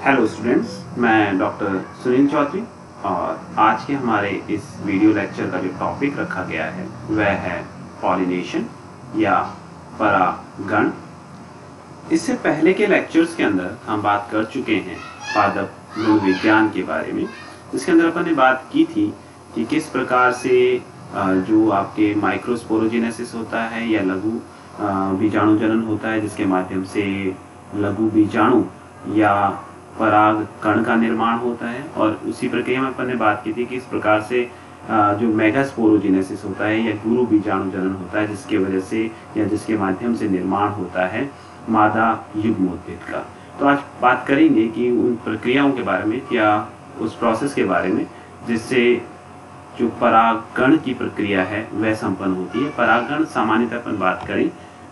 Hello students, मैं doctor Sunil Chaudhary और आज के हमारे इस वीडियो लेक्चर का जो टॉपिक रखा गया है वह है पॉलिनेशन या परागण। इससे पहले के लेक्चर्स के अंदर हम बात कर चुके हैं पादप गुण विज्ञान के बारे में। इसके अंदर अपन ने बात की थी कि किस प्रकार से जो आपके माइक्रोस्पोरोजेनेसिस होता है या लघु बीजाणु जनन होता है, जिसके माध्यम से लघु बीजाणु या पराग कण का निर्माण होता है, और उसी प्रक्रिया में अपन ने बात की थी कि इस प्रकार से जो मेगास्पोरोजेनेसिस होता है या गुरु बीजाणु जनन होता है, जिसके वजह से या जिसके माध्यम से निर्माण होता है मादा युग्मोद्भिद का। तो आज बात करेंगे कि उन प्रक्रियाओं के बारे में या उस प्रोसेस के बारे में जिससे जो परागण की प्रक्रिया है वह संपन्न होती है। परागण सामान्यतः अपन बात करें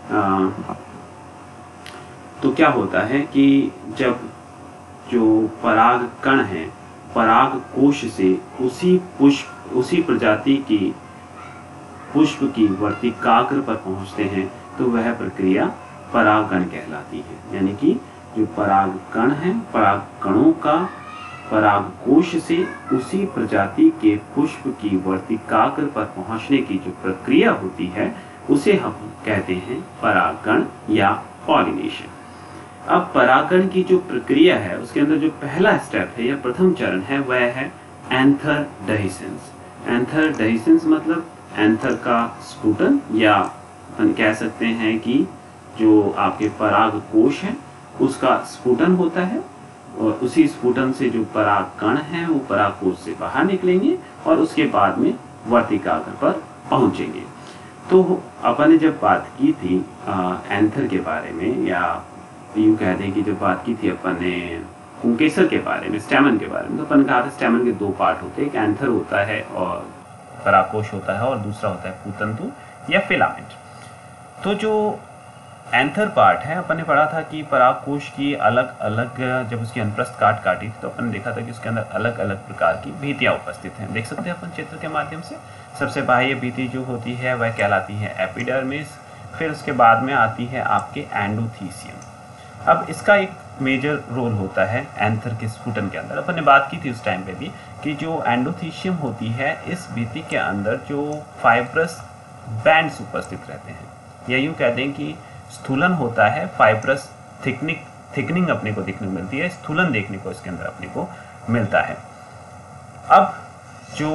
तो क्या होता है कि जब जो पराग कण है पराग कोश से उसी प्रजाति की पुष्प की वर्तिकाग्र पर पहुंचते हैं तो वह प्रक्रिया परागण कहलाती है। यानी कि जो पराग कण है, पराग कणों का पराग कोश से उसी प्रजाति के पुष्प की वर्तिकाग्र पर पहुंचने की जो प्रक्रिया होती है उसे हम कहते हैं परागण या पॉलिनेशन। अब परागण की जो प्रक्रिया है उसके अंदर जो पहला स्टेप है या प्रथम चरण है वह है एंथर डेहिसेंस। एंथर डेहिसेंस मतलब एंथर का स्फुटन, या हम कह सकते हैं कि जो आपके पराग कोश है उसका स्फुटन होता है, और उसी स्फुटन से जो पराग कण है वो पराग कोश से बाहर निकलेंगे और उसके बाद में वर्तिकाग्र पर पहुंचेंगे। तो अपन ने जब बात की थी एंथर के बारे में, या यूँ कह दें कि जब बात की थी अपन ने पुंकेसर के बारे में, स्टैमन के बारे में, तो अपन ने कहा था स्टैमन के दो पार्ट होते हैं, एक एंथर होता है और परागकोश होता है, और दूसरा होता है पूतंतु या फिलामेंट। तो जो एंथर पार्ट है अपन ने पढ़ा था कि परागकोश की अलग अलग, जब उसकी अनुप्रस्थ काटी थी तो अपन ने देखा था कि उसके अंदर अलग अलग प्रकार की भित्तियां उपस्थित हैं। देख सकते हैं अपन चित्र के माध्यम से। सबसे बाह्य भित्ति जो होती है वह कहलाती है एपिडर्मिस, फिर उसके बाद में आती है आपके एंडोथीसियम। अब इसका एक मेजर रोल होता है एंथर के स्फुटन के अंदर। अपन ने बात की थी उस टाइम पे भी कि जो एंडोथीसियम होती है इस भित्ति के अंदर जो फाइब्रस बैंड्स उपस्थित रहते हैं, या यूँ कह दें कि स्थूलन होता है, फाइब्रस थिकनिंग अपने को देखने को मिलती है, स्थूलन देखने को इसके अंदर अपने को मिलता है। अब जो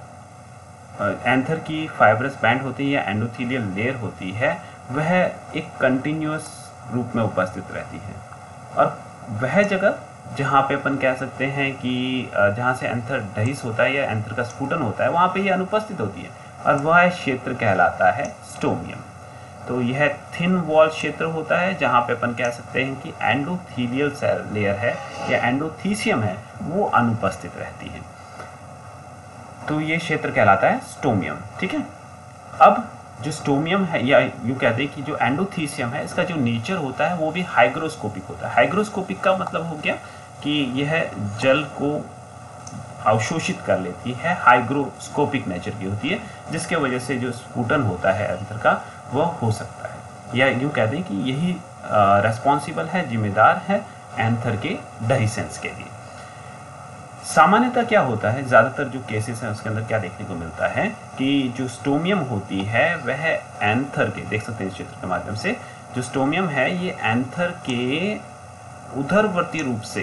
एंथर की फाइब्रस बैंड होती है या एंडोथीलियल लेयर होती है वह एक कंटिन्यूअस रूप में उपस्थित रहती है, और वह जगह जहाँ पे अपन कह सकते हैं कि जहाँ से एंथर डहिस होता है या एंथर का स्फुटन होता है वहाँ पे ये अनुपस्थित होती है, और वह क्षेत्र कहलाता है स्टोमियम। तो यह थिन वॉल क्षेत्र होता है जहाँ पे अपन कह सकते हैं कि एंडोथीलियल सेल लेयर है या एंडोथीसियम है वो अनुपस्थित रहती है। तो ये क्षेत्र कहलाता है स्टोमियम। ठीक है। अब जो स्टोमियम है, या यूँ कहते हैं कि जो एंडोथीसियम है, इसका जो नेचर होता है वो भी हाइग्रोस्कोपिक होता है। हाइग्रोस्कोपिक का मतलब हो गया कि यह जल को अवशोषित कर लेती है, हाइग्रोस्कोपिक नेचर की होती है, जिसके वजह से जो स्फुटन होता है एंथर का वह हो सकता है, या यूँ कहते हैं कि यही रेस्पॉन्सिबल है, जिम्मेदार है एंथर के डहिसेंस के लिए। सामान्यतः क्या होता है, ज़्यादातर जो केसेस हैं उसके अंदर क्या देखने को मिलता है कि जो स्टोमियम होती है वह एंथर के, देख सकते हैं इस चित्र के माध्यम से, जो स्टोमियम है ये एंथर के उधरवर्ती रूप से,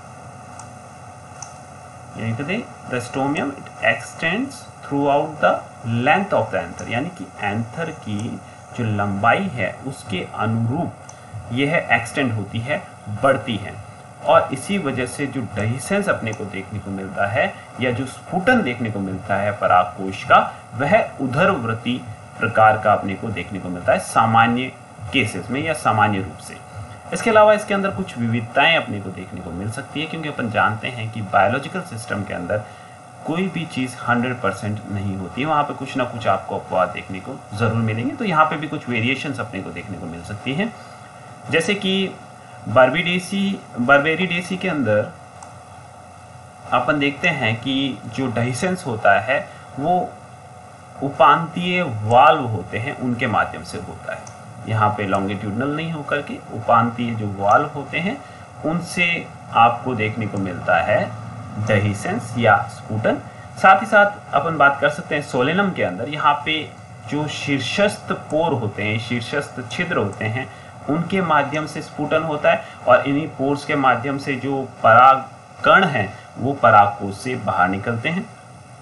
यानी कि the stomium it extends throughout the length of the anther, यानी कि एंथर की जो लंबाई है उसके अनुरूप यह एक्सटेंड होती है, बढ़ती है, और इसी वजह से जो डहिसेंस अपने को देखने को मिलता है या जो स्फुटन देखने को मिलता है परागकोश का वह उधरवर्ती प्रकार का अपने को देखने को मिलता है सामान्य केसेस में या सामान्य रूप से। इसके अलावा इसके अंदर कुछ विविधताएं अपने को देखने को मिल सकती है, क्योंकि अपन जानते हैं कि बायोलॉजिकल सिस्टम के अंदर कोई भी चीज़ 100% नहीं होती है, वहाँ पे कुछ ना कुछ आपको अपवाद देखने को ज़रूर मिलेंगे। तो यहाँ पे भी कुछ वेरिएशंस अपने को देखने को मिल सकती हैं, जैसे कि बार्बेरिडेसी के अंदर अपन देखते हैं कि जो डहिसेंस होता है वो उपांतीय वाल्व होते हैं उनके माध्यम से होता है। यहाँ पे लॉन्गिट्यूडनल नहीं होकर के उपांतीय जो वाल्व होते हैं उनसे आपको देखने को मिलता है dehiscence या स्फुटन। साथ ही साथ अपन बात कर सकते हैं सोलेनम के अंदर, यहाँ पे जो शीर्षस्थ पोर होते हैं, शीर्षस्थ छिद्र होते हैं, उनके माध्यम से स्फुटन होता है और इन्हीं पोर्स के माध्यम से जो पराग कण हैं वो परागकोश से बाहर निकलते हैं।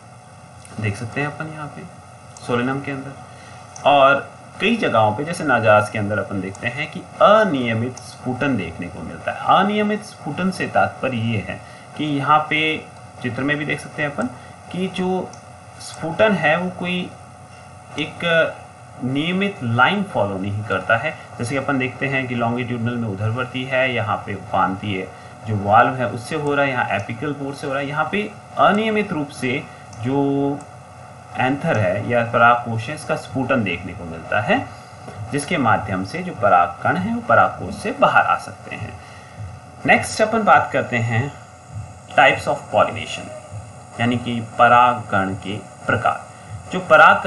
देख सकते हैं अपन यहाँ पे सोलेनम के अंदर। और कई जगहों पे जैसे नाजास के अंदर अपन देखते हैं कि अनियमित स्फुटन देखने को मिलता है। अनियमित स्फुटन से तात्पर्य ये है कि यहाँ पे चित्र में भी देख सकते हैं अपन कि जो स्फुटन है वो कोई एक नियमित लाइन फॉलो नहीं करता है। जैसे कि अपन देखते हैं कि लॉन्गिट्यूडनल में उधरवर्ती है, यहाँ पे उपांतीय जो वाल्व है उससे हो रहा है, यहाँ एपिकल पोर से हो रहा है। यहाँ पे अनियमित रूप से जो एंथर है या परागकोश है इसका स्फुटन देखने को मिलता है, जिसके माध्यम से जो पराग कण है वो परागकोश से बाहर आ सकते हैं। नेक्स्ट अपन बात करते हैं टाइप्स ऑफ पॉलिनेशन, यानी कि परागण के प्रकार। जो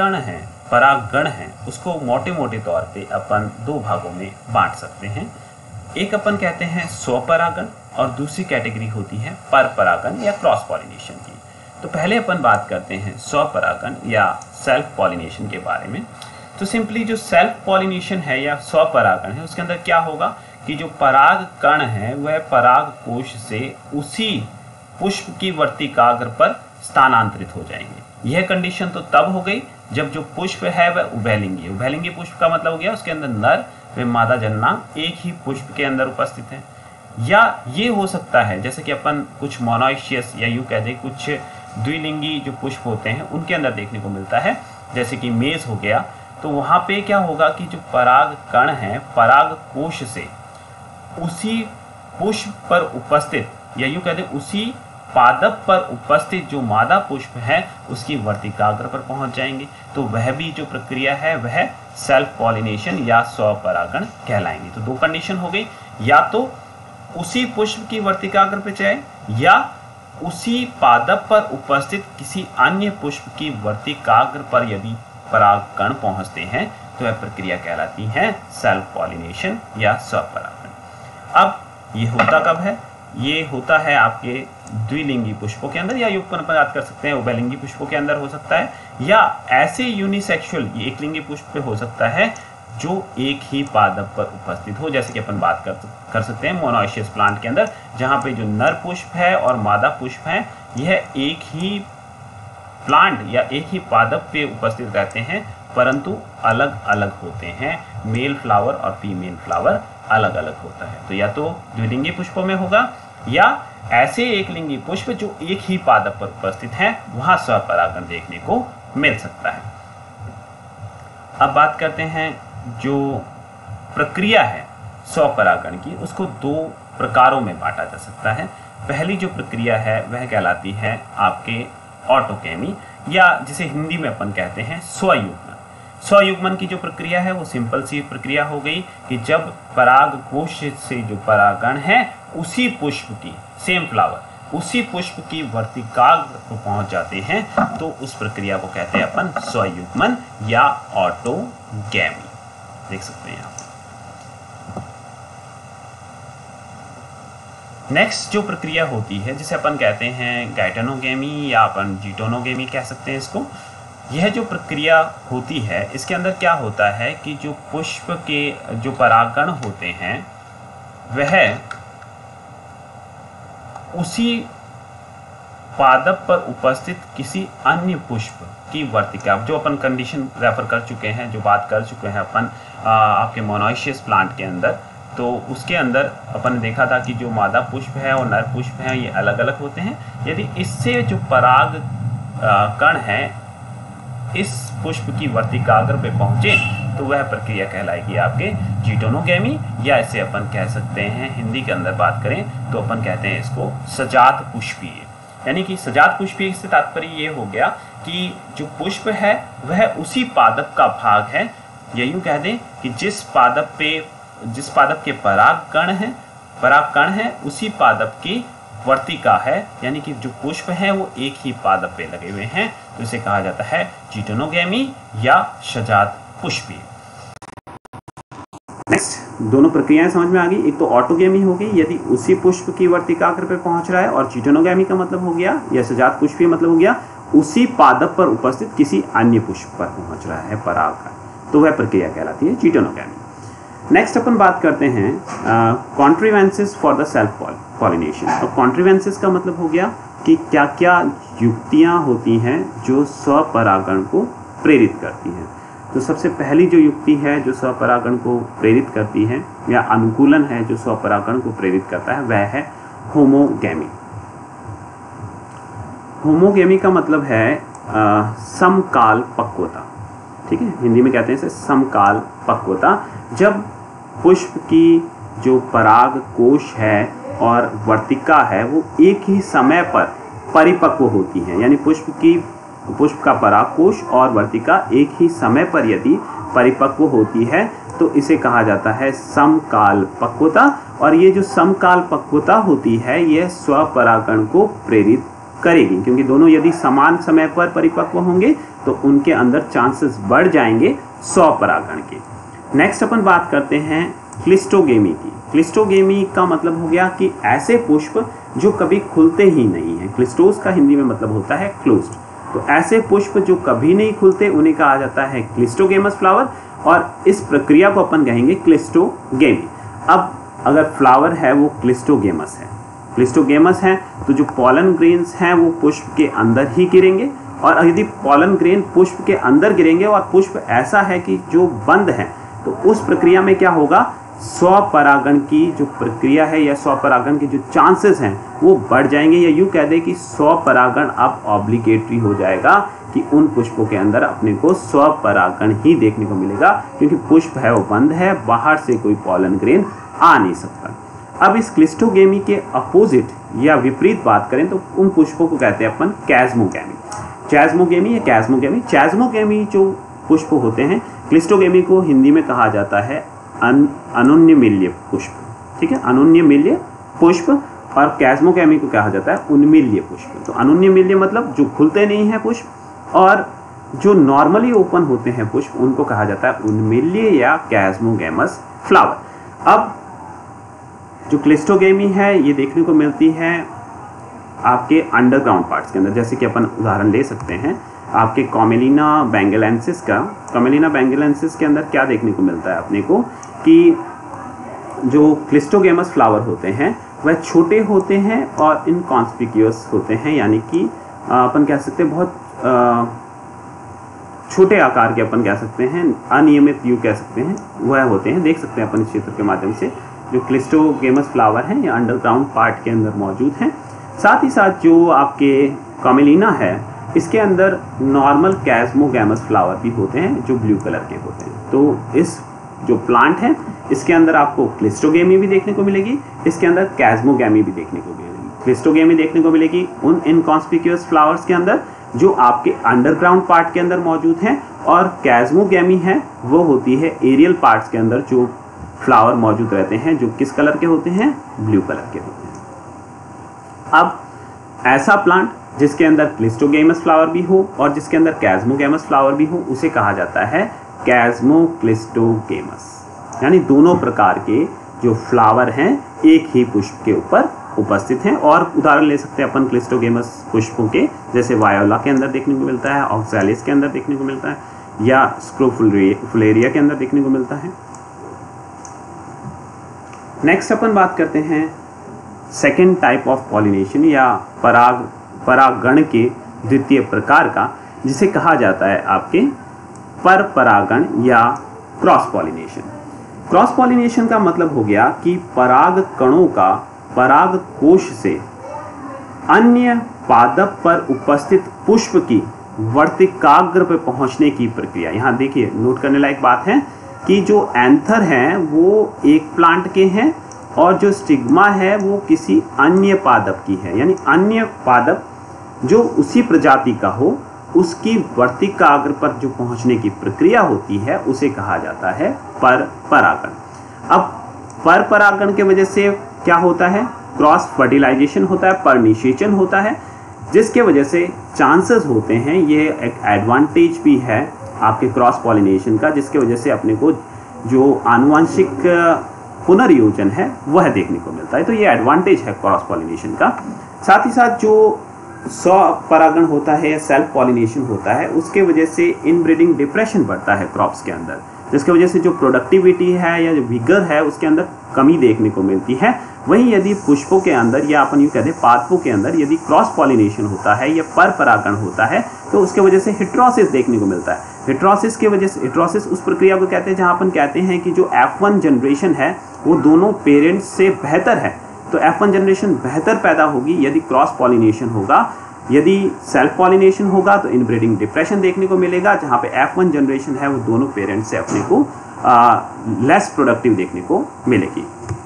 परागगण है उसको मोटे मोटे तौर पे अपन दो भागों में बांट सकते हैं। एक अपन कहते हैं स्वपरागण और दूसरी कैटेगरी होती है परपरागण या क्रॉस पॉलिनेशन की। तो पहले अपन बात करते हैं स्वपरागण या सेल्फ पॉलिनेशन के बारे में। तो सिंपली जो सेल्फ पॉलिनेशन है या स्वपरागण है उसके अंदर क्या होगा कि जो पराग कण है वह पराग कोश से उसी पुष्प की वर्तिकाग्र पर स्थानांतरित हो जाएंगे। यह कंडीशन तो तब हो गई जब जो पुष्प है वह उभयलिंगी है। उभयलिंगी पुष्प का मतलब हो गया उसके अंदर नर व मादा जननांग एक ही पुष्प के अंदर उपस्थित है। या ये हो सकता है जैसे कि अपन कुछ मोनोइशियस या यूं कह दें कुछ द्विलिंगी जो पुष्प होते हैं उनके अंदर देखने को मिलता है, जैसे कि मेज हो गया। तो वहां पे क्या होगा कि जो पराग कण है पराग कोश से उसी पुष्प पर उपस्थित या यूं कह दें उसी पादप पर उपस्थित जो मादा पुष्प है उसकी वर्तिकाग्र पर पहुंच जाएंगे। तो वह भी जो प्रक्रिया है वह सेल्फ पॉलिनेशन या स्वपरागण कहलाएंगे। तो दो कंडीशन हो गई, या तो उसी पुष्प की वर्तिकाग्र पर जाए या उसी पादप पर उपस्थित किसी अन्य पुष्प की वर्तिकाग्र पर यदि परागकण पहुंचते हैं तो वह प्रक्रिया कहलाती है सेल्फ पॉलिनेशन या स्वपरागण। अब ये होता कब है? ये होता है आपके द्विलिंगी पुष्पों के अंदर, या युगपन पर बात कर सकते हैं उभयलिंगी पुष्पों के अंदर हो सकता है, या ऐसे यूनिसेक्सुअल एक लिंगी पुष्प पे हो सकता है जो एक ही पादप पर उपस्थित हो। जैसे कि अपन बात कर सकते हैं मोनोइशियस प्लांट के अंदर, जहां पे जो नर पुष्प है और मादा पुष्प है यह एक ही प्लांट या एक ही पादप पे उपस्थित रहते हैं परंतु अलग अलग होते हैं। मेल फ्लावर और फीमेल फ्लावर अलग अलग होता है। तो या तो द्विलिंगी पुष्पों में होगा या ऐसे एक लिंगी पुष्प जो एक ही पादप पर उपस्थित है वहां स्वपरागण देखने को मिल सकता है। अब बात करते हैं जो प्रक्रिया है स्वपरागण की, उसको दो प्रकारों में बांटा जा सकता है। पहली जो प्रक्रिया है वह कहलाती है आपके ऑटोगैमी, या जिसे हिंदी में अपन कहते हैं स्वयुग्मन। स्वयुग्मन की जो प्रक्रिया है वो सिंपल सी प्रक्रिया हो गई कि जब परागकोश से जो परागण है उसी पुष्प की सेम फ्लावर उसी पुष्प की वर्तिकाग्र को पहुंच जाते हैं तो उस प्रक्रिया को कहते हैं अपन स्वयुग्मन या ऑटोगैमी। देख सकते हैं आप। नेक्स्ट जो प्रक्रिया होती है जिसे अपन कहते हैं गैइटोनोगैमी या अपन जीटोनोगैमी कह सकते हैं इसको। यह जो प्रक्रिया होती है इसके अंदर क्या होता है कि जो पुष्प के जो परागकण होते हैं वह उसी पादप पर उपस्थित किसी अन्य पुष्प की वर्तिका, जो अपन कंडीशन रेफर कर चुके हैं, जो बात कर चुके हैं अपन आपके मोनोइशियस प्लांट के अंदर, तो उसके अंदर अपन ने देखा था कि जो मादा पुष्प है और नर पुष्प है ये अलग अलग होते हैं। यदि इससे जो पराग कण है इस पुष्प की वर्तिकाग्र पे पहुंचे तो वह प्रक्रिया कहलाएगी आपके जीटोनोगैमी, या इसे अपन कह सकते हैं हिंदी के अंदर बात करें तो अपन कहते हैं इसको सजात पुष्पीय। यानी कि सजात पुष्पीय से तात्पर्य ये हो गया कि जो पुष्प है वह उसी पादप का भाग है, या यूं कह दें कि जिस पादप के परागकण है उसी पादप की वर्तिका है, यानी कि जो पुष्प है वो एक ही पादप पे लगे हुए हैं, तो इसे कहा जाता है जीटोनोगैमी या सजात पुष्पीय। नेक्स्ट दोनों प्रक्रियाएं समझ में आ गई। एक तो ऑटोगेमी हो गई, यदि उसी पुष्प की वर्तिकाग्र पे पहुंच रहा है, और चीटोनोगेमी का मतलब हो गया, या सजात पुष्पीय मतलब हो गया उसी पादप पर उपस्थित किसी अन्य पुष्प पर पहुंच रहा है पराग, तो वह प्रक्रिया कहलाती है चीटोनोगेमी। नेक्स्ट अपन बात करते हैं contrivances for the self pollination. और कॉन्ट्रीवेंसेस का मतलब हो गया कि क्या क्या युक्तियां होती हैं जो स्वपरागण को प्रेरित करती हैं। तो सबसे पहली जो युक्ति है जो स्वपरागण को प्रेरित करती है, या अनुकूलन है जो स्वपरागण को प्रेरित करता है, वह है होमोगेमी। होमोगेमी का मतलब है समकाल पक्वता, ठीक है, हिंदी में कहते हैं इसे समकाल पक्वता। जब पुष्प की जो पराग कोश है और वर्तिका है वो एक ही समय पर परिपक्व होती हैं, यानी पुष्प का परागकोश और वर्तिका एक ही समय पर यदि परिपक्व होती है तो इसे कहा जाता है समकाल पक्वता। और ये जो समकाल पक्वता होती है यह स्वपरागण को प्रेरित करेगी, क्योंकि दोनों यदि समान समय पर परिपक्व होंगे तो उनके अंदर चांसेस बढ़ जाएंगे स्वपरागण के। नेक्स्ट अपन बात करते हैं क्लिस्टोगेमी की। क्लिस्टोगेमी का मतलब हो गया कि ऐसे पुष्प जो कभी खुलते ही नहीं हैं। क्लिस्टोस का हिंदी में मतलब होता है क्लोज्ड। तो ऐसे पुष्प जो कभी नहीं खुलते उन्हें कहा जाता है क्लिस्टोगेमस फ्लावर, और इस प्रक्रिया को अपन कहेंगे क्लिस्टोगेमी। अब अगर फ्लावर है वो क्लिस्टोगेमस है तो जो पॉलन ग्रेन्स हैं वो पुष्प के अंदर ही गिरेंगे, और यदि पॉलन ग्रेन पुष्प के अंदर गिरेंगे और पुष्प ऐसा है कि जो बंद है, तो उस प्रक्रिया में क्या होगा, स्वपरागण की जो प्रक्रिया है या स्वपरागण के जो चांसेस हैं वो बढ़ जाएंगे, या यूँ कह दें कि स्वपरागण अब ऑब्लिगेटरी हो जाएगा कि उन पुष्पों के अंदर अपने को स्वपरागण ही देखने को मिलेगा, क्योंकि पुष्प है वो बंद है, बाहर से कोई पॉलन ग्रेन आ नहीं सकता। अब इस क्लिस्टोगेमी के अपोजिट या विपरीत बात करें तो उन पुष्पों को कहते हैं अपन कैस्मोगेमी। चैस्मोगेमी या कैस्मोगेमी। चैस्मोगेमी जो पुष्प होते हैं, क्लिस्टोगेमी को हिंदी में कहा जाता है अनुन्यमिल्य पुष्प, ठीक है, अनुन्यमिल्य पुष्प, और कैस्मोगेमी को कहा जाता है उन्मील्य पुष्प। तो अनुन्यमिल्य मतलब जो खुलते नहीं हैं पुष्प, और जो नॉर्मली ओपन होते हैं पुष्प उनको कहा जाता है उन्मील्य या कैस्मोगेमस फ्लावर। अब जो क्लिस्टोगेमी है ये देखने को मिलती है आपके अंडरग्राउंड पार्ट्स के अंदर, जैसे कि अपन उदाहरण ले सकते हैं आपके कॉमेलिना बेंगेलेंसिस का। कॉमेलिना बेंगेलेंसिस के अंदर क्या देखने को मिलता है अपने को कि जो क्लिस्टोगेमस फ्लावर होते हैं वह छोटे होते हैं और इनकॉन्स्पिक्यूअस होते हैं, यानी कि अपन कह सकते हैं बहुत छोटे आकार के, अपन कह सकते हैं अनियमित, यूँ कह सकते हैं वह होते हैं। देख सकते हैं अपन इस चित्र के माध्यम से जो क्लिस्टोगेमस फ्लावर हैं या अंडरग्राउंड पार्ट के अंदर मौजूद हैं। साथ ही साथ जो आपके कॉमेलिना है इसके अंदर नॉर्मल कैस्मोगेमस फ्लावर भी होते हैं जो ब्लू कलर के होते हैं। तो इस जो प्लांट है इसके अंदर आपको क्लिस्टोगेमी भी देखने को मिलेगी, इसके अंदर कैस्मोगेमी भी देखने को मिलेगी। क्लिस्टोगेमी देखने को मिलेगी उन इनकॉन्स्पिक्यूअस फ्लावर्स के अंदर जो आपके अंडरग्राउंड पार्ट के अंदर मौजूद हैं, और कैस्मोगेमी है वो होती है एरियल पार्ट्स के अंदर जो फ्लावर मौजूद रहते हैं, जो किस कलर के होते हैं, ब्लू कलर के होते हैं। अब ऐसा प्लांट जिसके अंदर क्लिस्टोगेमस फ्लावर भी हो और जिसके अंदर कैस्मोगेमस फ्लावर भी हो उसे कहा जाता है कैस्मोक्लिस्टोगेमस, यानी दोनों प्रकार के जो फ्लावर हैं एक ही पुष्प के ऊपर उपस्थित हैं। और उदाहरण ले सकते हैं अपन क्लिस्टोगेमस पुष्पों के, जैसे वायोला के अंदर देखने को मिलता है, ऑक्सैलिस के अंदर देखने को मिलता है, या स्क्रोफुलेरिया के अंदर देखने को मिलता है। नेक्स्ट अपन बात करते हैं सेकेंड टाइप ऑफ पॉलिनेशन या परागण के द्वितीय प्रकार का, जिसे कहा जाता है आपके पर परागण या क्रॉस पॉलिनेशन। क्रॉस पॉलिनेशन का मतलब हो गया कि पराग कणों का पराग कोश से अन्य पादप पर उपस्थित पुष्प की वर्तिकाग्र पर पहुंचने की प्रक्रिया। यहाँ देखिए नोट करने लायक बात है कि जो एंथर हैं वो एक प्लांट के हैं और जो स्टिग्मा है वो किसी अन्य पादप की है, यानी अन्य पादप जो उसी प्रजाति का हो उसकी वर्तिकाग्र पर जो पहुंचने की प्रक्रिया होती है उसे कहा जाता है पर परागण। अब पर परागण के वजह से क्या होता है, क्रॉस फर्टिलाइजेशन होता है, परनिषेचन होता है, जिसके वजह से चांसेस होते हैं, ये एक एडवांटेज भी है आपके क्रॉस पॉलिनेशन का, जिसके वजह से अपने को जो आनुवंशिक पुनर्योजन है वह देखने को मिलता है। तो ये एडवांटेज है क्रॉस पॉलिनेशन का। साथ ही साथ जो स्वपरागण होता है या सेल्फ पॉलिनेशन होता है, उसके वजह से इनब्रीडिंग डिप्रेशन बढ़ता है क्रॉप्स के अंदर, जिसकी वजह से जो प्रोडक्टिविटी है या जो विगर है उसके अंदर कमी देखने को मिलती है। वहीं यदि पुष्पों के अंदर या अपन यूँ कहते हैं पादपों के अंदर यदि क्रॉस पॉलिनेशन होता है या पर परागण होता है तो उसके वजह से हिट्रोसिस देखने को मिलता है। हिट्रोसिस के वजह से, हिट्रोसिस उस प्रक्रिया को कहते हैं जहाँ अपन कहते हैं कि जो F1 जनरेशन है वो दोनों पेरेंट्स से बेहतर है। तो F1 जनरेशन बेहतर पैदा होगी यदि क्रॉस पॉलिनेशन होगा। यदि सेल्फ पॉलिनेशन होगा तो इनब्रीडिंग डिप्रेशन देखने को मिलेगा, जहाँ पे F1 जनरेशन है वो दोनों पेरेंट्स से अपने को लेस प्रोडक्टिव देखने को मिलेगी।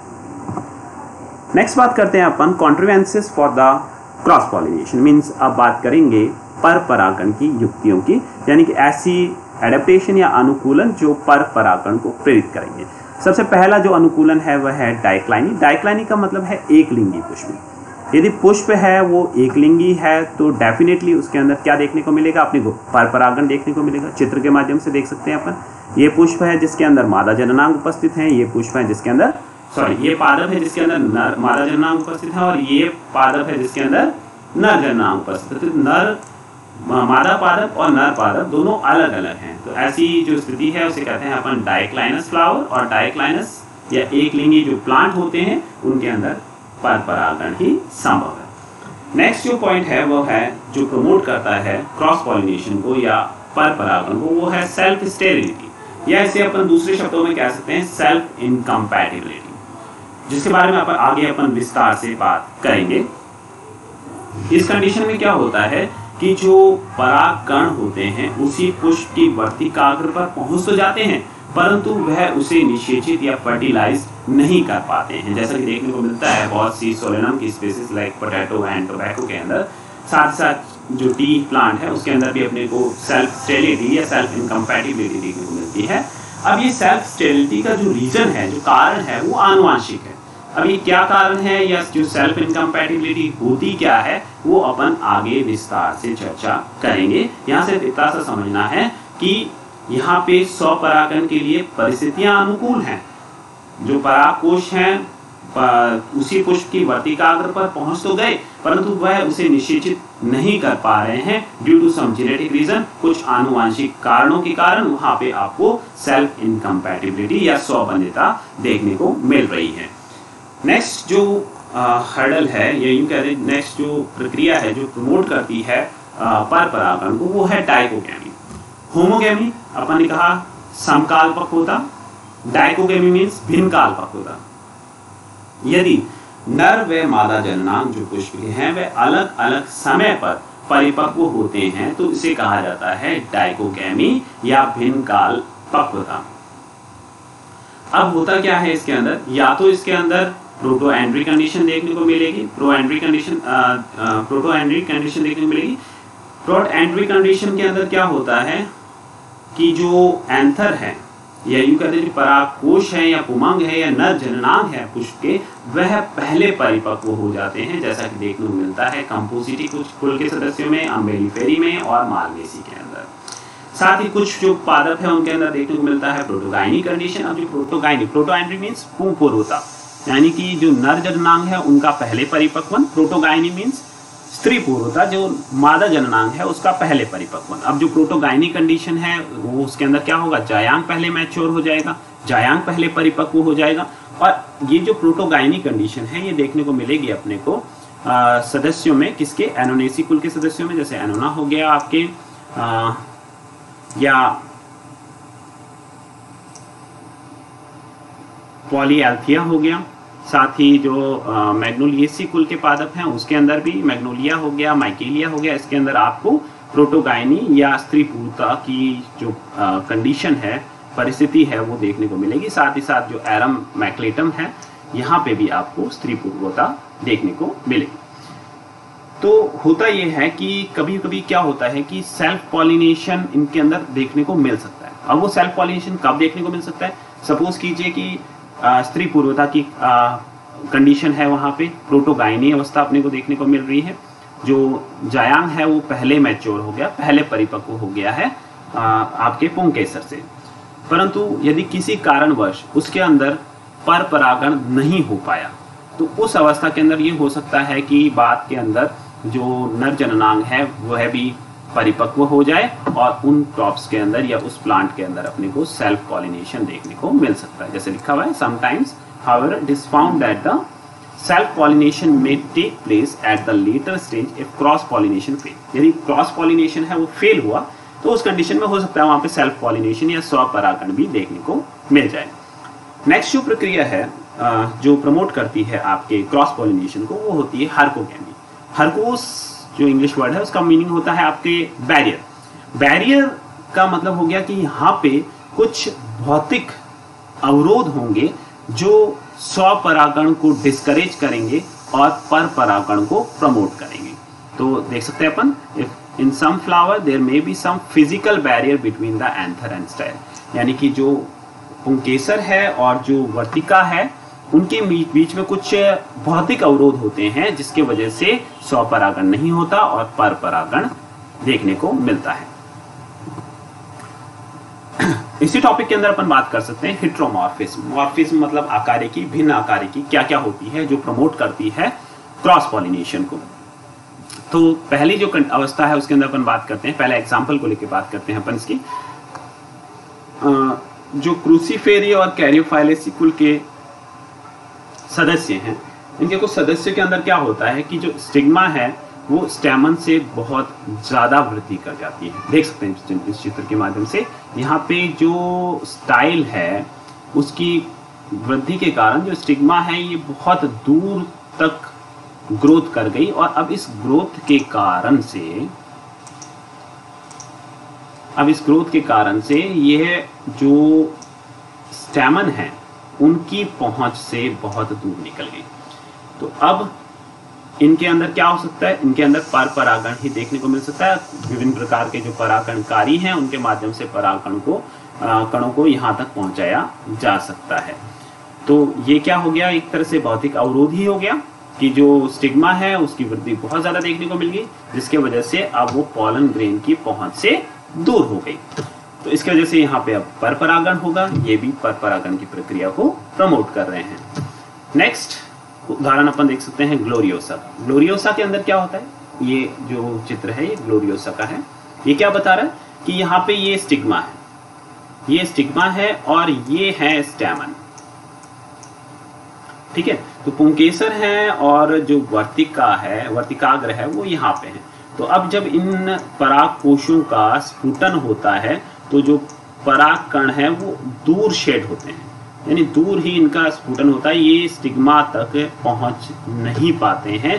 नेक्स्ट बात करते हैं अपन contrivances for the cross pollination, means अब बात करेंगे पर परागण की युक्तियों की, यानी कि ऐसी एडेप्टेशन या अनुकूलन जो पर परागण को प्रेरित करेंगे। सबसे पहला जो अनुकूलन है वह है डाइक्लाइनी। डाइक्लाइनी का मतलब है एक लिंगी पुष्प। यदि पुष्प है वो एक लिंगी है तो डेफिनेटली उसके अंदर क्या देखने को मिलेगा, अपने को पर परागण देखने को मिलेगा। चित्र के माध्यम से देख सकते हैं अपन, ये पुष्प है जिसके अंदर मादा जननांग उपस्थित है, ये पुष्प है जिसके अंदर ये पादप है जिसके अंदर मादा जननांग उपस्थित है, और ये पादप है जिसके अंदर नर जननांग उपस्थित है। तो नर मादा पादप और नर पादप दोनों अलग अलग हैं। तो ऐसी जो स्थिति है उसे कहते हैं अपन डाइक्लाइनस फ्लावर, और डाइक्लाइनस या एक लिंगी जो प्लांट होते हैं उनके अंदर पर परागण ही संभव है। नेक्स्ट जो पॉइंट है वो है जो प्रमोट करता है क्रॉस पॉलिनेशन को या पर परागण को, वो है सेल्फ स्टेरिलिटी, या इसे अपन दूसरे शब्दों में कह सकते हैं सेल्फ इनकम्पैटिबिलिटी, जिसके बारे में आगे अपन विस्तार से बात करेंगे। इस कंडीशन में क्या होता है कि जो परागकण होते हैं उसी पुष्प की वर्तिकाग्र पर पहुंच तो जाते हैं परंतु वह उसे निषेचित या फर्टिलाइज नहीं कर पाते हैं, जैसा कि देखने को मिलता है बहुत सी सोलेनम की species like potato and tobacco के अंदर। साथ साथ जो टी प्लांट है उसके अंदर भी अपने को सेल्फ स्टेरिलिटी या सेल्फ इनकम्पैटिबिलिटी देखने को मिलती है। अब ये सेल्फ स्टेरिलिटी का जो रीजन है, जो कारण है, वो आनुवांशिक है। अब ये क्या कारण है या जो सेल्फ इनकम्पैटिबिलिटी होती क्या है वो अपन आगे विस्तार से चर्चा करेंगे। यहाँ से इतना सा समझना है कि यहाँ पे स्वपरागण के लिए परिस्थितियां अनुकूल हैं। जो परागकोश हैं उसी पुष्प की वर्तिकाग्र पर पहुंच तो गए परंतु वह उसे निषेचित नहीं कर पा रहे हैं due to some genetic reason, कुछ आनुवांशिक कारणों के कारण वहां पे आपको सेल्फ इनकम्पैटिबिलिटी या स्वबंधिता देखने को मिल रही है। नेक्स्ट जो हर्डल है या यूं कहते हैं नेक्स्ट जो प्रक्रिया है जो प्रमोट करती है पर परागण को, वो है डाइकोगेमी। होमोगेमी अपन ने कहा समकाल्पक होता, डाइकोगेमी मीन्स भिन्न काल्पक होता। यदि नर व मादा जननांग जो पुष्प के हैं वे अलग अलग समय पर परिपक्व होते हैं तो इसे कहा जाता है डाइकोगेमी या भिन्न काल्पकता। अब होता क्या है इसके अंदर, या तो इसके अंदर प्रोटोएंड्री कंडीशन देखने को मिलेगी, प्रोटोएंड्री कंडीशन देखने को मिलेगी। प्रोटोएंड्री कंडीशन के अंदर क्या होता है कि जो एंथर है या यूं कहते हैं जो परागकोश है या पुमंग है या नर जननांग है पुष्प के, वह पहले परिपक्व हो जाते हैं, जैसा कि देखने को मिलता है कंपोसिटी कुछ कुल के सदस्यों में, अम्बेलिफेरी में और मालवेसी के अंदर। साथ ही कुछ जो पादप है उनके अंदर देखने को मिलता है प्रोटोगाइनी कंडीशन। अब जो प्रोटोएंड्री मीन्स पुंपुरुता, यानी कि जो नर जननांग है उनका पहले परिपक्वन। प्रोटोगाइनी मीन्स स्त्री पूर्वता, जो मादा जननांग है उसका पहले परिपक्वन। अब जो प्रोटोगाइनी कंडीशन है वो उसके अंदर क्या होगा, जायांग पहले मैच्योर हो जाएगा, जायांग पहले परिपक्व हो जाएगा। और ये जो प्रोटोगाइनी कंडीशन है ये देखने को मिलेगी अपने को सदस्यों में, किसके, एनोनेसी कुल के सदस्यों में, जैसे एनोना हो गया आपके या पॉलीएल्थिया हो गया। साथ ही जो मैग्नोलिएसी कुल के पादप हैं उसके अंदर भी मैग्नोलिया हो गया, माइकेलिया हो गया, इसके अंदर आपको प्रोटोगाइनी या स्त्री पूर्वता की जो कंडीशन है, परिस्थिति है वो देखने को मिलेगी। साथ ही साथ जो एरम मैक्लेटम है यहाँ पे भी आपको स्त्री पूर्वता देखने को मिलेगी। तो होता ये है कि कभी कभी क्या होता है कि सेल्फ पॉलिनेशन इनके अंदर देखने को मिल सकता है। अब वो सेल्फ पॉलिनेशन कब देखने को मिल सकता है, सपोज कीजिए कि स्त्री पूर्वता की कंडीशन है, वहाँ पे प्रोटोगाइनी अवस्था अपने को देखने को मिल रही है, जो जायांग है वो पहले मैच्योर हो गया, पहले परिपक्व हो गया है आपके पुंकेसर से। परंतु यदि किसी कारणवश उसके अंदर पर परागण नहीं हो पाया तो उस अवस्था के अंदर ये हो सकता है कि बाद के अंदर जो नर जननांग है वह भी परिपक्व हो जाए और उन क्रॉप्स के अंदर या उस प्लांट के अंदर अपने को सेल्फ पॉलिनेशन देखने को मिल सकता है। जैसे लिखा हुआ है, sometimes however it is found that the self pollination may take place at the later stage if cross pollination fail. यदि क्रॉस पॉलिनेशन है वो फेल हुआ तो उस कंडीशन में हो सकता है वहां पे सेल्फ पॉलिनेशन या स्वपरागण भी देखने को मिल जाए। नेक्स्ट जो प्रक्रिया है जो प्रमोट करती है आपके क्रॉस पॉलिनेशन को, वो होती है हर्कोगेमी। हर्कोस जो इंग्लिश वर्ड है उसका मीनिंग होता है आपके बैरियर। बैरियर का मतलब हो गया कि यहाँ पे कुछ भौतिक अवरोध होंगे जो स्वपरागण को डिस्करेज करेंगे और पर परागण को प्रमोट करेंगे। तो देख सकते हैं अपन, if in some flower there may be some physical barrier between the anther and style, यानी कि जो पुंकेसर है और जो वर्तिका है उनके बीच में कुछ भौतिक अवरोध होते हैं जिसके वजह से स्वपरागण नहीं होता और पर परागण देखने को मिलता है। इसी टॉपिक के अंदर अपन बात कर सकते हैं हेटेरोमॉर्फिज्म। मॉर्फिज्म मतलब आकारे की, भिन्न आकारे की क्या क्या होती है जो प्रमोट करती है क्रॉस पॉलिनेशन को। तो पहली जो अवस्था है उसके अंदर अपन बात करते हैं, पहले एग्जाम्पल को लेकर बात करते हैं अपन इसकी। जो क्रूसीफेरी और कैरियोफाइलेसी कुल के सदस्य हैं, इनके कुछ सदस्यों के अंदर क्या होता है कि जो स्टिग्मा है वो स्टैमन से बहुत ज्यादा वृद्धि कर जाती है। देख सकते हैं इस चित्र के माध्यम से, यहाँ पे जो स्टाइल है उसकी वृद्धि के कारण जो स्टिग्मा है ये बहुत दूर तक ग्रोथ कर गई और अब इस ग्रोथ के कारण से यह जो स्टैमन है उनकी पहुंच से बहुत दूर निकल गई। तो अब इनके अंदर क्या हो सकता है, इनके अंदर पर परागण ही देखने को मिल सकता है। विभिन्न प्रकार के जो परागणकारी हैं उनके माध्यम से परागण को कणों को यहाँ तक पहुंचाया जा सकता है। तो ये क्या हो गया, एक तरह से भौतिक अवरोध ही हो गया कि जो स्टिग्मा है उसकी वृद्धि बहुत ज्यादा देखने को मिल गई, जिसके वजह से अब वो पॉलन ग्रेन की पहुंच से दूर हो गई। तो इसकी वजह से यहाँ पे अब पर परागण होगा, ये भी पर परागण की प्रक्रिया को प्रमोट कर रहे हैं। नेक्स्ट उदाहरण अपन देख सकते हैं ग्लोरियोसा। ग्लोरियोसा के अंदर क्या होता है, ये जो चित्र है ये ग्लोरियोसा का है। ये क्या बता रहा है कि यहाँ पे ये स्टिग्मा है और ये है स्टैमन, ठीक है। तो पुंकेसर है और जो वर्तिकाग्र है वो यहाँ पे है। तो अब जब इन पराग कोशों का स्फुटन होता है तो जो पराग कण है वो दूर शेड होते हैं, यानी दूर ही इनका स्फुटन होता है, ये स्टिग्मा तक पहुंच नहीं पाते हैं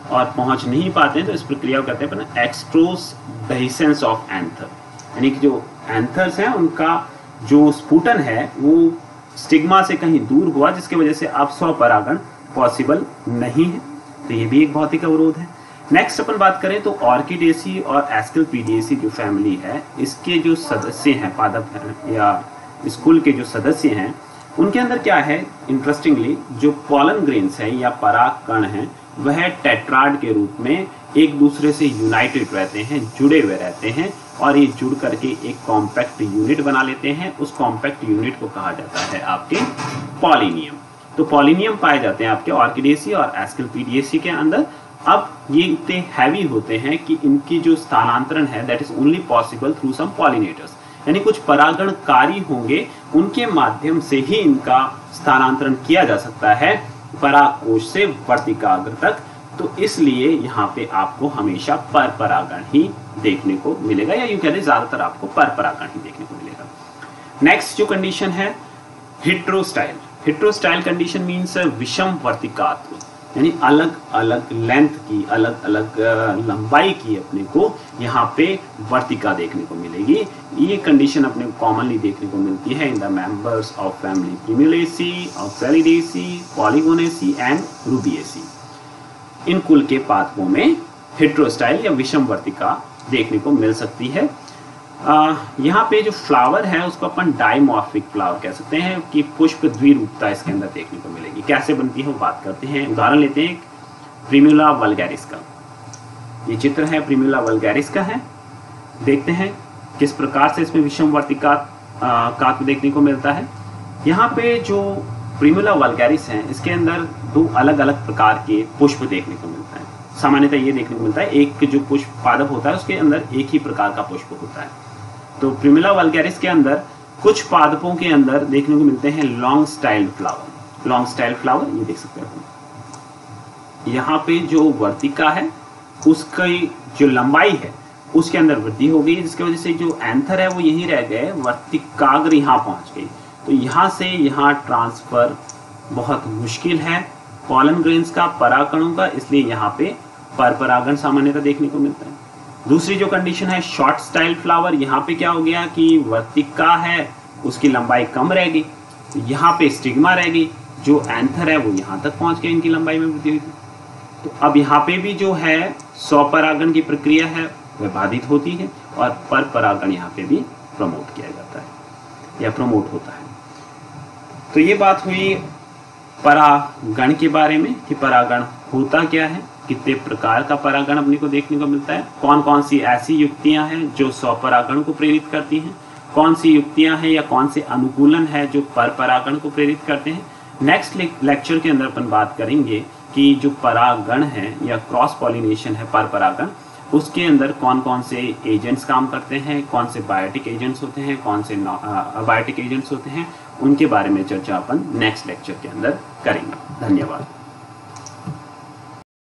तो इस प्रक्रिया को कहते हैं एक्सट्रोस डेहिसेंस ऑफ एंथर, यानी कि जो एंथर्स हैं उनका जो स्फुटन है वो स्टिग्मा से कहीं दूर हुआ, जिसकी वजह से अब स्वपरागण पॉसिबल नहीं है। तो ये भी एक भौतिक अवरोध है। नेक्स्ट अपन बात करें तो ऑर्किडेसी और एस्केलपीडिएसी जो फैमिली है, इसके जो सदस्य हैं, पादप हैं या स्कूल के जो सदस्य हैं, उनके अंदर क्या है, इंटरेस्टिंगली जो पॉलन ग्रेन्स है या पराग कण हैं वह टेट्राड के रूप में एक दूसरे से यूनाइटेड रहते हैं, जुड़े हुए रहते हैं और ये जुड़ करके एक कॉम्पैक्ट यूनिट बना लेते हैं। उस कॉम्पैक्ट यूनिट को कहा जाता है आपके पॉलिनियम। तो पॉलिनियम पाए जाते हैं आपके ऑर्किडेसी और एस्केलपीडिएसी के अंदर। अब ये इतने हैवी होते हैं कि इनकी जो स्थानांतरण है that is only possible through some pollinators, यानी कुछ परागणकारी होंगे उनके माध्यम से ही इनका स्थानांतरण किया जा सकता है परागकोश से वर्तिकाग्र तक। तो इसलिए यहाँ पे आपको हमेशा पर परागण ही देखने को मिलेगा, या यूं कह लें ज्यादातर आपको पर परागण ही देखने को मिलेगा। नेक्स्ट जो कंडीशन है हेटेरोस्टाइल। हेटेरोस्टाइल कंडीशन मीन्स विषम वर्तिकात्व, यानी अलग अलग लेंथ की, अलग अलग लंबाई की अपने को यहाँ पे वर्तिका देखने को मिलेगी। ये कंडीशन अपने को कॉमनली देखने को मिलती है in the members of family Primulaceae, Oxalidaceae, Polygonaceae and Rubiaceae. इन कुल के पादपों में हेटेरोस्टाइल या विषम वर्तिका देखने को मिल सकती है। यहाँ पे जो फ्लावर है उसको अपन डाइमॉर्फिक फ्लावर कह सकते हैं कि पुष्प द्विरूपता इसके अंदर देखने को मिलेगी। कैसे बनती है वो बात करते हैं। उदाहरण लेते हैं प्रिम्यूला वल्गैरिस का। ये चित्र है प्रिम्यूला वल्गैरिस का है। देखते हैं किस प्रकार से इसमें विषम वर्तिका का देखने को मिलता है। यहाँ पे जो प्रिमुला वल्गैरिस हैं, इसके अंदर दो अलग अलग प्रकार के पुष्प देखने को मिलता है। सामान्यतः ये देखने को मिलता है एक जो पुष्प पादप होता है उसके अंदर एक ही प्रकार का पुष्प होता है। तो प्रिमुला वल्गैरिस के अंदर कुछ पादपों के अंदर देखने को मिलते हैं long styled flower. Long styled flower ये देख सकते हैं। यहाँ पे जो वर्तिका है उसकी जो लंबाई है उसके अंदर वृद्धि हो गई, जिसकी वजह से जो एंथर है वो यहीं रह गए, वर्तिकाग्र यहाँ पहुंच गई। तो यहाँ से यहाँ ट्रांसफर बहुत मुश्किल है पॉलन ग्रेन्स का, परागकणों का, इसलिए यहाँ पे परपरागण सामान्यतः देखने को मिलता है। दूसरी जो कंडीशन है शॉर्ट स्टाइल फ्लावर, यहाँ पे क्या हो गया कि वर्तिका है उसकी लंबाई कम रह गई, तो यहाँ पे स्टिग्मा रह गई, जो एंथर है वो यहाँ तक पहुंच गया, इनकी लंबाई में वृद्धि हुई थी। तो अब यहाँ पे भी जो है स्वपरागण की प्रक्रिया है वह बाधित होती है और परपरागण यहाँ पे भी प्रमोट किया जाता है या प्रमोट होता है। तो ये बात हुई परागण के बारे में कि परागण होता क्या है, कितने प्रकार का परागण अपने को देखने को मिलता है, कौन कौन सी ऐसी युक्तियां हैं जो स्वपरागण को प्रेरित करती हैं, कौन सी युक्तियां हैं या कौन से अनुकूलन है जो परपरागण को प्रेरित करते हैं। नेक्स्ट लेक्चर के अंदर अपन बात करेंगे कि जो परागण है या क्रॉस पॉलिनेशन है परपरागण, उसके अंदर कौन कौन से एजेंट्स काम करते हैं, कौन से बायोटिक एजेंट्स होते हैं, कौन से अबायोटिक एजेंट्स होते हैं, उनके बारे में चर्चा अपन नेक्स्ट लेक्चर के अंदर करेंगे। धन्यवाद।